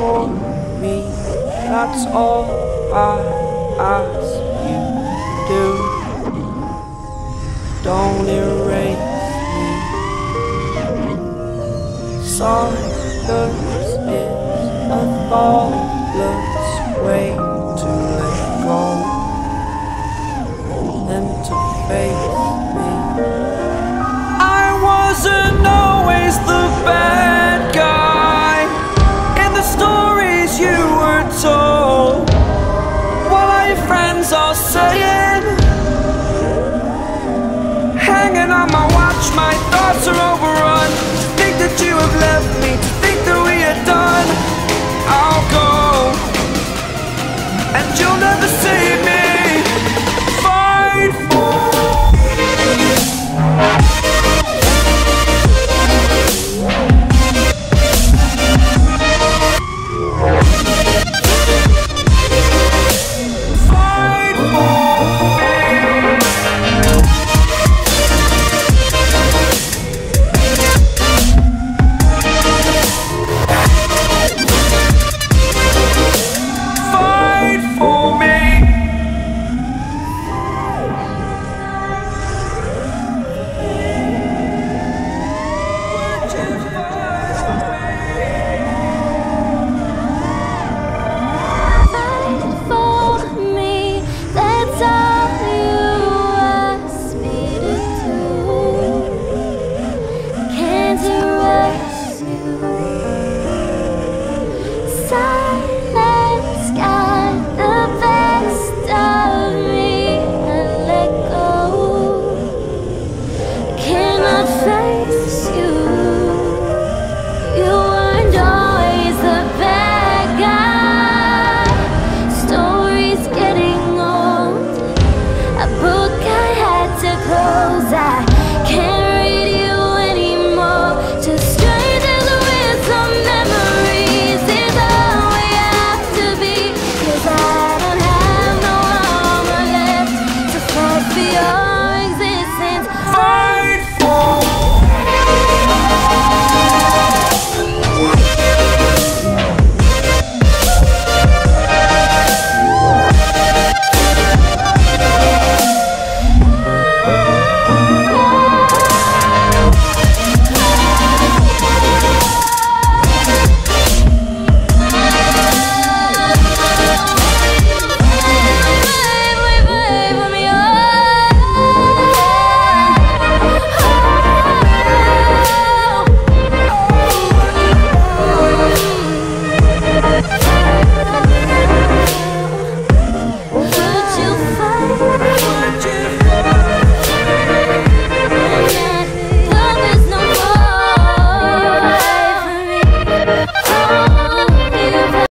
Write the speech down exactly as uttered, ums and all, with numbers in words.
for me, that's all I ask you do. Don't erase me. Silence is a thoughtless way to let go, then to face me. I wasn't always the bad guy in the stories you were told. What are your friends all saying? Hanging on my watch, my thoughts are overrun. To think that you have left me, to think that we are done. I'll go, and you'll never save me. Fight for Side